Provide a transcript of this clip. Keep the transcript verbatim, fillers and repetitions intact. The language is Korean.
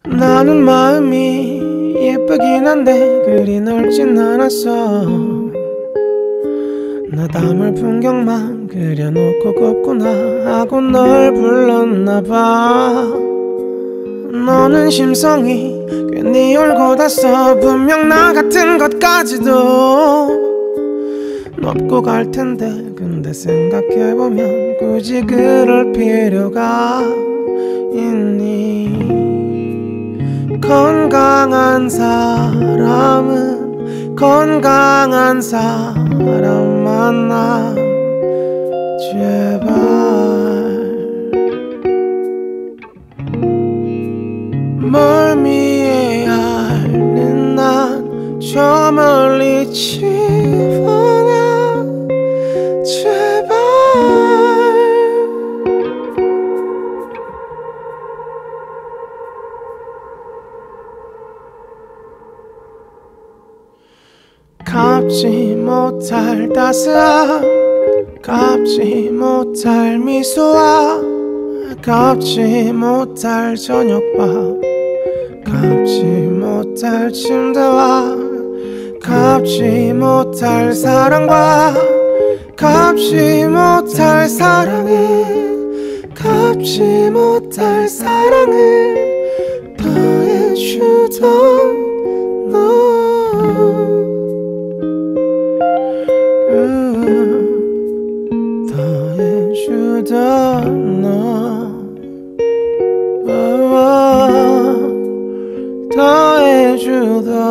나는 마음이 예쁘긴 한데 그리 넓진 않았어. 나 담을 풍경만 그려놓고 걷구나 하고 널 불렀나봐. 너는 심성이 괜히 올고 닿았어. 분명 나 같은 것까지도 넘고 갈 텐데 근데 생각해보면 굳이 그럴 필요가 있니. 건강한 사람은 건강한 사람 만나 제발. 멀미에 앓는 난 저 멀리 치워놔 제발. 갚지 못할 따스함 갚지 못할 미소와 갚지 못할 저녁밥 갚지 못할 침대와 갚지 못할 사랑과 갚지 못할 사랑을 갚지 못할 사랑을 더해주던 너. 음, 더해주던 너. 어, 더해주던